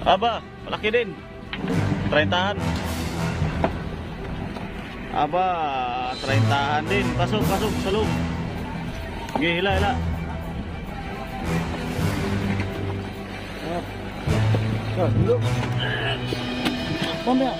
Aba, malaki din. 30-an. Aba, 30-an din. Pasok, pasok sa loob. Sige, hila, hila. Dulu. Pamaya.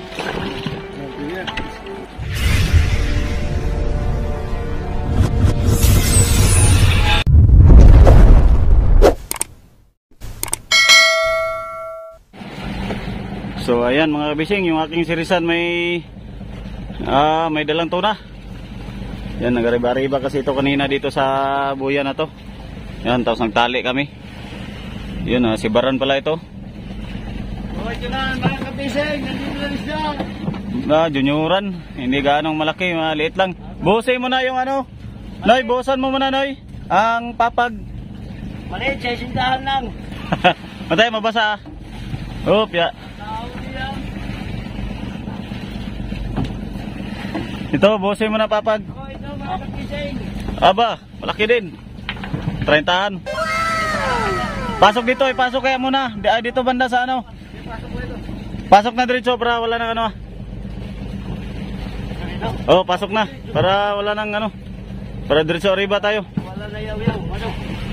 So ayan mga kabising, yung aking sirisan may dalang tuna. Yan, nagariba-riba kasi ito kanina dito sa buya na to. Yan, tapos nagtali kami. Yun, si Baran pala ito. Ito na mga kabising, nandito na siya. Junioran, hindi gaanong malaki, maliit lang. Buhusin mo na yung ano. Noy, buhusan mo muna, Noy. Ang papag. Maliit, sa isindahan lang. Matay, mabasa. Oop, ya. Ito, buhusin mo na papag. Ito mga kabising. Aba, malaki din. 30-an. Pasok dito, ipasok kaya muna. Dito banda sa ano. Pasok na diretso para wala nang ano. Oh, pasok na. Para wala nang ano. Para diretso arriba tayo. Wala na yaw-yaw. Ano?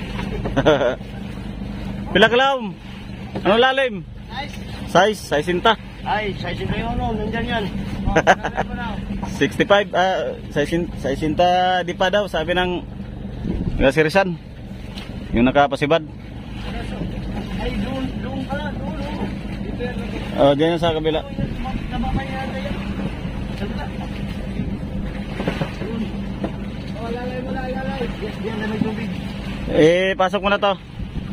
Pila kalaom? Ano lalim? Nice. Size sinta. Ay, sa isindahan ano, nandyan yan. 65, size sinta di pa daw, sabi ng sirisan. Yung nakapasibad. Ay, doon pala, doon. Oh, dyan sa kabila. Namamay yata yan. Salita. Oh, lalay mo na, lalay. Yan na may tubig. Pasok mo na to.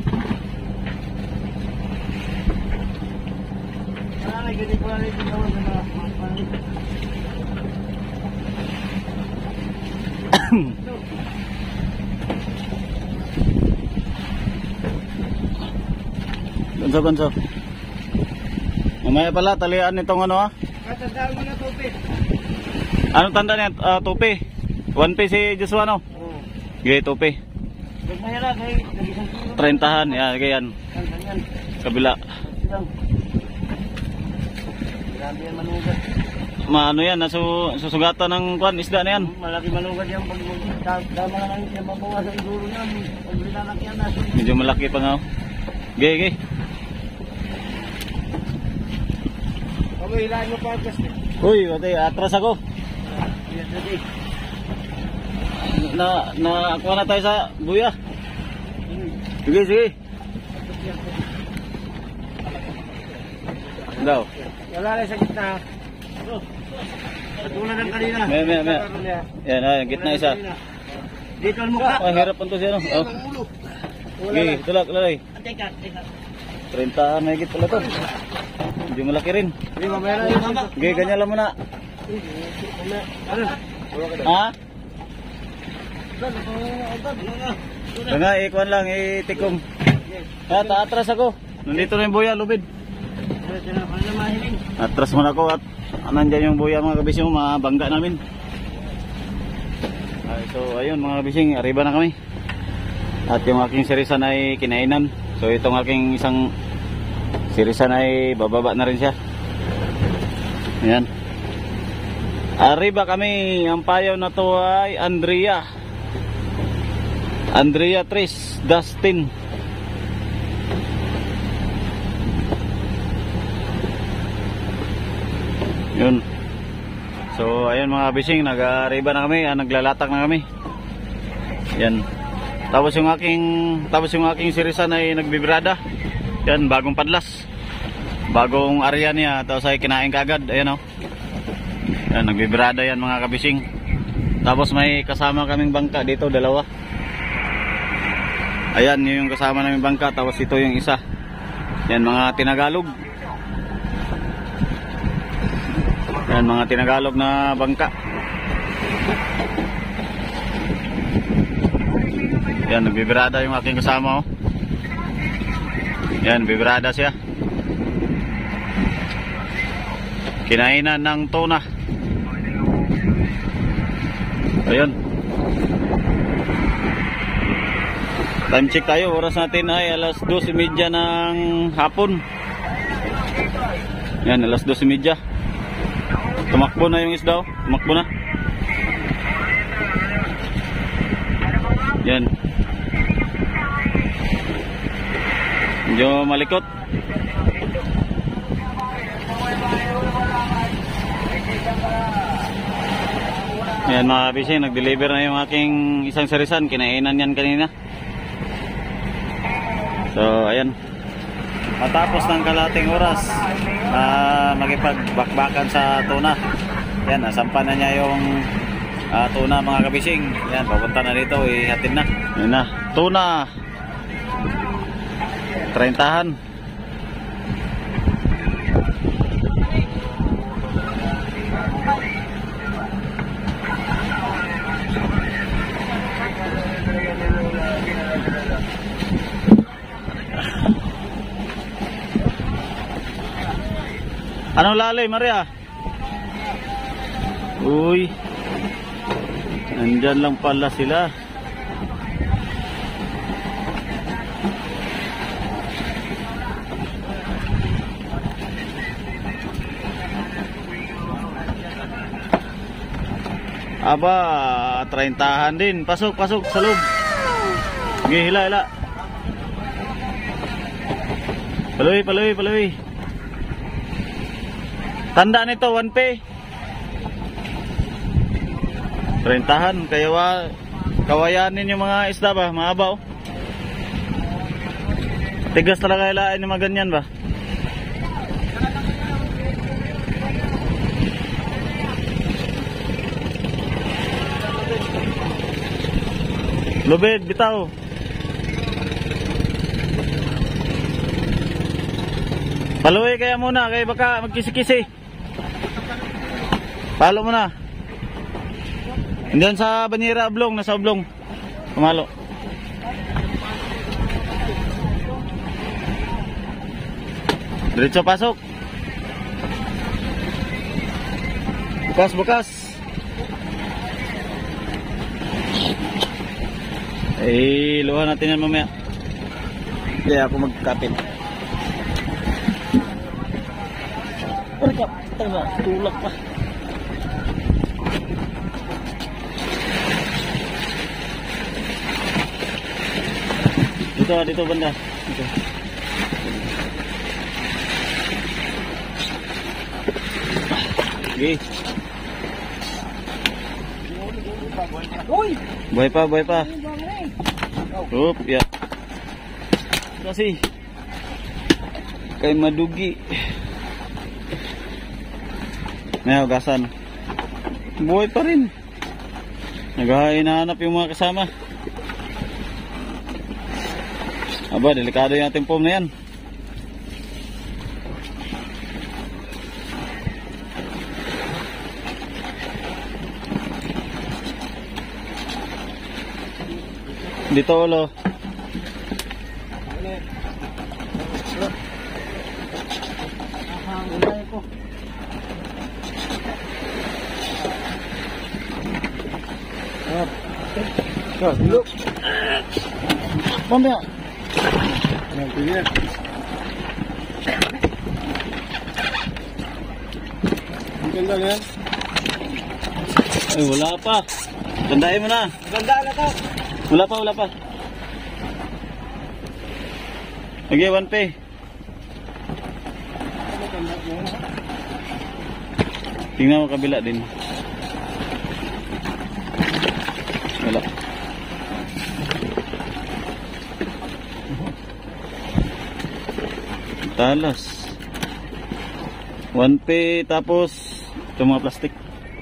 Ay, ganit ko lang ito naman sa mga Ganso. Mamaya pala, talian itong ano ha. Katandaan mo na tupi. Anong tanda niya? Tupi. 1P si Joshua no? Oo. Gaya tupi. Magmahira kay nag-isang kilo. 30-an, yan, ganyan. Yan. Kabila. Yan. Grabe yan manugat. Maano yan, susugatan ng kwan, isda na yan. Malaki manugat yan pag dama na lang yan mabawa sa iguro yan. Pag binalakyan na. Medyo malaki pa nga. Gaya. Pamahilaan mo pa ang kasi. Uy, wate, atras ako. Yan dati. Nakuha na tayo sa buya. Sige. Daw. Wala na sa gitna. Tulad ng kanina. May. Yan, ay, gitna isa. Dito ang mukha. Ay, hirap pa ito siya, no? Oh. Okay, tulak, lalay. Teka. 30-an na higit pala ito. Medyo malaki rin. Hindi, mamaya na yung mama. Okay, ganyan lang muna. Ano? Ha? Nga, ikuan lang, itikom. Atras ako. Nandito na yung buya, lubid. Atras muna ako at nandyan yung buya mga kabising, mga bangga namin. So ayun mga kabising, arriba na kami. At yung aking sirisan ay kinainan. So itong aking isang sirisan ay bababa na rin siya. Ayan. Arriba kami. Ang payaw na to ay Andrea Tris Dustin. Yun. So ayun mga kabising, nag-arriba na kami, naglalatak na kami. Yan. Tapos yung aking sirisan ay nagbibrada. Yan, bagong padlas. Bagong area niya, tapos ay kinain kaagad. Ayan o. Yan, nagbibrada yan mga kabising. Tapos may kasama kaming bangka dito, dalawa. Ayan, yung kasama naming bangka, tapos ito yung isa. Yan, mga tinagalog. Yan, mga tinagalog na bangka. Yan, nagbibirada yung aking kasama, oh. Yan, bibirada siya. Kinainan ng tuna. Ayun. Time check tayo. Oras natin ay alas 2:30 ng hapon. Yan, alas 12:30. Tumakbo na yung isda, oh. Tumakbo na. Yan. Medyo malikot. Yan mga kabising, nag-deliver na yung aking isang sarisan. Kinainan yan kanina. So, ayan. Matapos ng kalating oras makipagbakbakan sa tuna. Yan, nasampan na niya yung tuna mga kabising. Yan, papunta na dito, ihatid na. Yan na, tuna. 30-han. Anong lalay, Maria? Uy. Nandyan lang pala sila. Aba, 30-han din. Pasok, pasok sa loob. Sige, hila, hila. Paluwi, paluwi, paluwi. Tanda nito, 1P. 30-han. Kaya kawayanin yung mga isda ba? Mahaba, oh. Tigas talaga hilain yung mga ganyan ba? Lubid, bitaw. Paluwi kaya muna, kaya baka magkisi-kisi. Palo muna. Diyan sa banyera oblong, nasa oblong. Pumalo. Diretso pasok. Bukas, bukas. Luha natin yan mamaya. Kaya ako magkapit. Tulak pa. Dito banda. Dito. Okay. Uy! Buhay pa, buhay pa. Oop, ya. Kasi kay madugi. May ugasan. Buhay pa rin. Naghahanap yung mga kasama. Aba, delikado yung ating foam na yan. Dito ulo. Look. Mamaya. Nanti dia. Ganda yan. Ay, wala pa. Tandain mo na. Ganda na to. Wala pa, wala pa. Okay, 1P. Tingnan mo kabila din. Wala. Talas. 1P tapos itong mga plastic.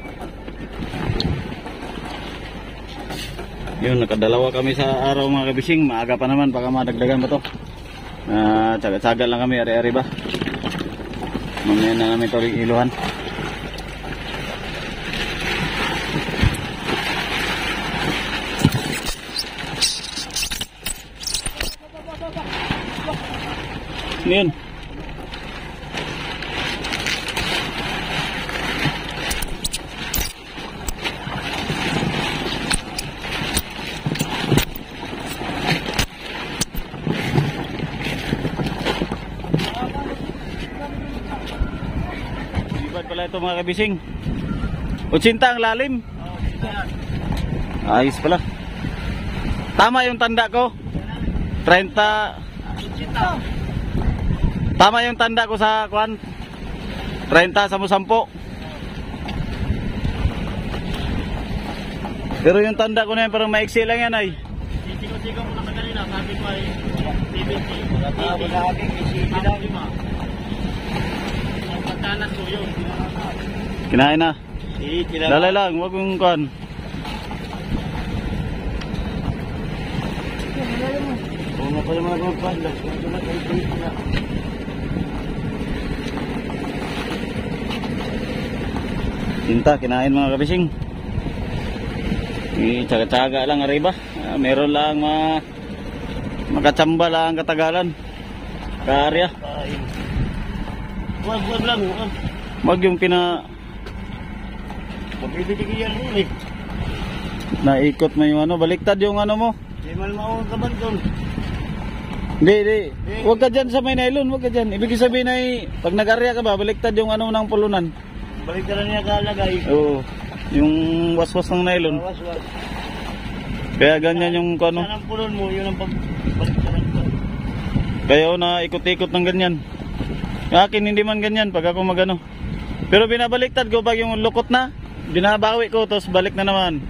Yun, nakadalawa kami sa araw mga kabising. Maaga pa naman, baka madagdagan ba to. Tsaga-tsaga lang kami, ari-ari ba. Mamaya na namin ito iluhan. Yun. pala ito mga kabising. 80 ang lalim. Ayos pala. Tama yung tanda ko. 30. Tama yung tanda ko sa kwan. 30 sa musampo. Pero yung tanda ko na yan parang maiksi lang yan ay. Sigaw mo na kanina, sabi ko ay 70. Ang pagkanas ko yun. Kinain na. Dalay lang, wag yung kwan. Una pa yung mga pagkanas. Tinta, kinain mga kabising. Tsaga-tsaga lang arriba. Meron lang makachamba lang katagalan. Kaarya. Wag lang. Wag yung Mabibigyan mo eh. naikot mo yung baliktad yung mo. Di man maunang kaban doon. Hindi. Huwag ka dyan sa may nylon, huwag ka dyan. Ibig sabihin ay, pag nag-arya ka ba, baliktad yung ng pulunan. Balik ka na niya kalagay. Oo. Yung waswas ng nylon. Was. Kaya ganyan yung Saan ang pulon mo, yun ang pagbalik ka na ito. Kaya na ikot-ikot ng ganyan. Yung akin hindi man ganyan pag ako magano. Pero binabaliktad ko pag yung lukot na, binabawi ko, tapos balik na naman.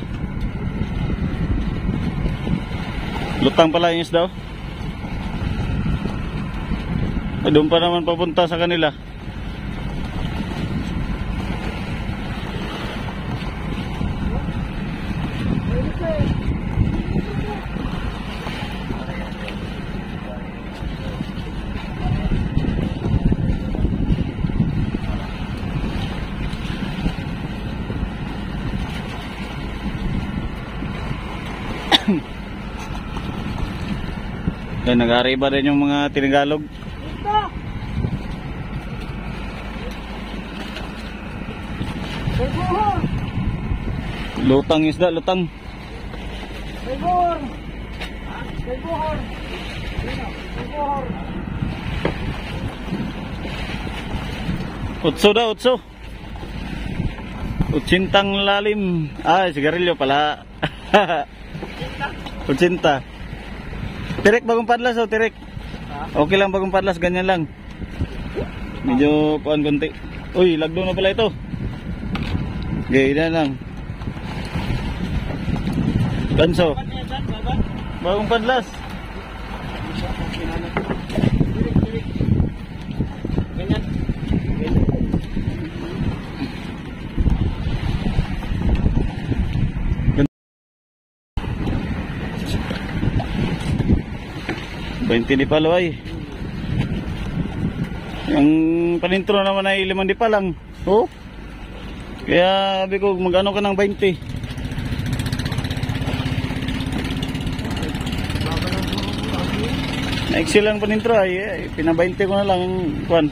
Lutang pala yung isda. Doon pa naman papunta sa kanila. Yan, nag-arriba din yung mga tinagalog. Lutang isda, lutang. Utso daw, utso. Utsintang lalim. Ay, sigarilyo pala. Utsinta. Tirek bagong padlas o tirek? Okay lang bagong padlas, ganyan lang. Medyo kuan konti. Uy, lagdo na pala ito. Ganyan lang. Ganso. Bagong padlas. Ganyan. 20 di palo ay. Yung panintro naman ay 5 di pa lang. Oh. Kaya sabi ko magano ka ng 20. Naiksi lang panintro ay pina 20 ko na lang yung kuan.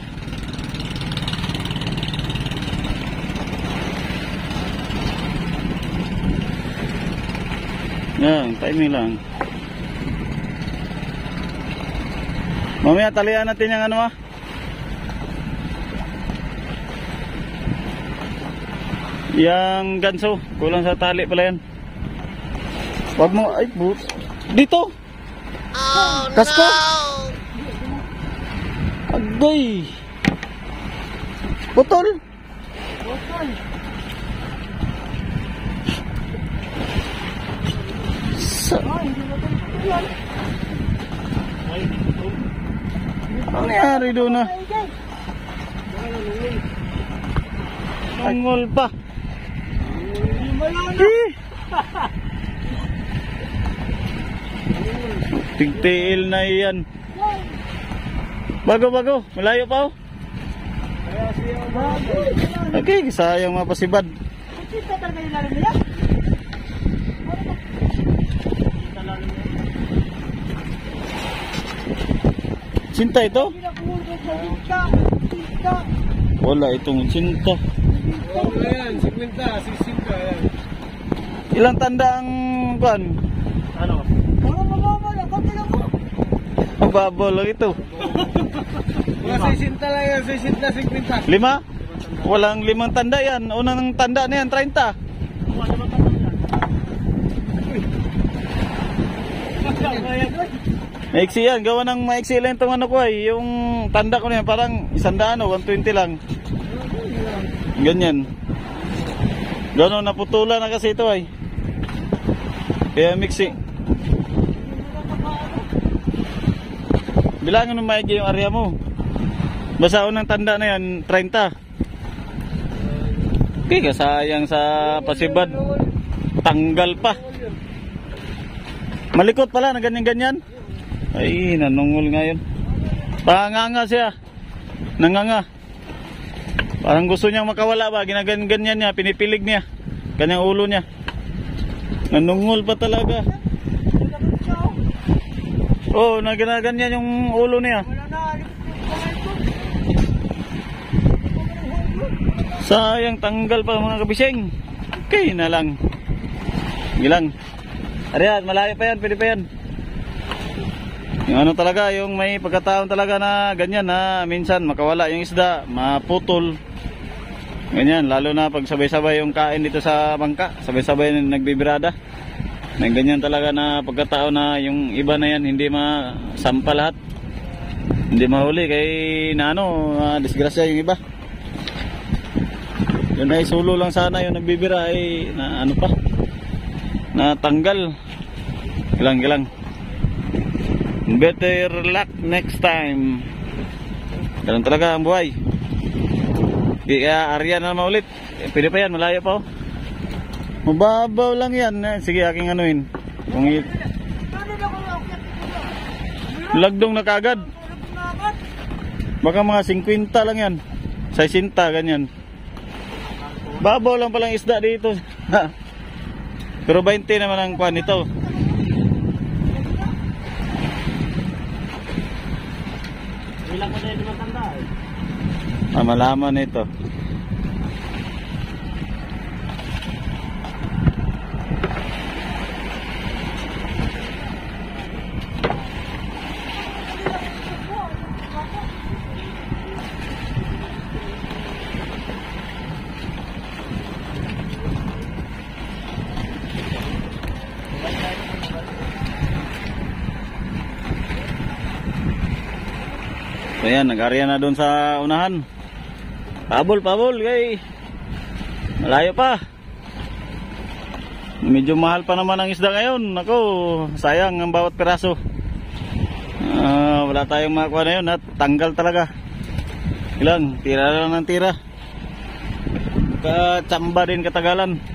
Yan, timing lang. Mamaya talian natin yung yang ganso, kulang sa tali pala yan. Wag mo, ay dito. Oh, kasko. No. Agay. Botol. Ano nangyari doon na? Angol pa. Tigtiil na yan. Bago, malayo pa oh. Okay, sayang mapasibad. Cinta ito? Wala itong cinta. Ayan, 50, 60 yan. Ilang tanda ang kuan? Ano? Mababo lang ito. Mga 60 lang yan, 60, 50. 5? Walang 5 tanda yan. Unang tanda na yan, 30. Maiksi yan. Gawa ng maiksi lang itong ano ko ay. Yung tanda ko na yan, parang 100 o 120 lang. Ganyan. Gano'n, naputula na kasi ito ay. Kaya miksi. Bilangin mo maigi yung area mo. Basta unang tanda na yan, 30. Okay, sayang sa pasibad. Tanggal pa. Malikot pala na ganyan-ganyan. Ay, nanungol ngayon. Panganga siya. Nanganga. Parang gusto niyang makawala ba. Ginaganyan niya, pinipilig niya. Kanyang ulo niya. Nanungol pa talaga. Oh, naganaganyan yung ulo niya. Sayang, tanggal pa mga kabising. Okay na lang. Gilang. Ariyan, malayo pa yan, pwede pa yan. Yung ano talaga, yung may pagkataon talaga na ganyan na minsan makawala yung isda, maputol. Ganyan, lalo na pag sabay-sabay yung kain dito sa bangka, sabay-sabay nagbibirada. May ganyan talaga na pagkataon na yung iba na yan hindi masampa lahat. Hindi mahuli kay na ano, disgrasya yung iba. Yun ay sulo lang sana yung nagbibira ay na ano pa. Natanggal. Gilang. Better luck next time. Ganun talaga ang buhay. Kaya area na naman ulit. Pwede pa yan, malayo pa oh. Mababaw lang yan. Sige, aking anuin. Lagdong na kagad. Baka mga 50 lang yan. 60 ganyan. Babaw lang palang isda dito. Pero 20 naman ang kuhan nito. Ilang mo na yung matanda eh. Malaman ito. So yan, nag-area na doon sa unahan. Pabol kay malayo pa. Medyo mahal pa naman ang isda ngayon. Nako, sayang ang bawat piraso. Wala tayong makuha na yun at tanggal talaga. Ilang, tira lang ng tira. Katsamba din katagalan.